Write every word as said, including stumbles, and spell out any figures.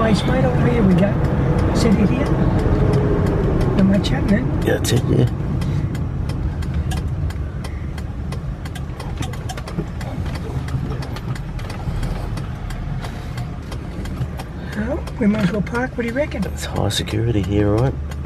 place, mate. Oh, here we go. Set it here. Am I chatting then? Yeah, that's it, yeah. Oh, we might as well park. What do you reckon? It's high security here, right?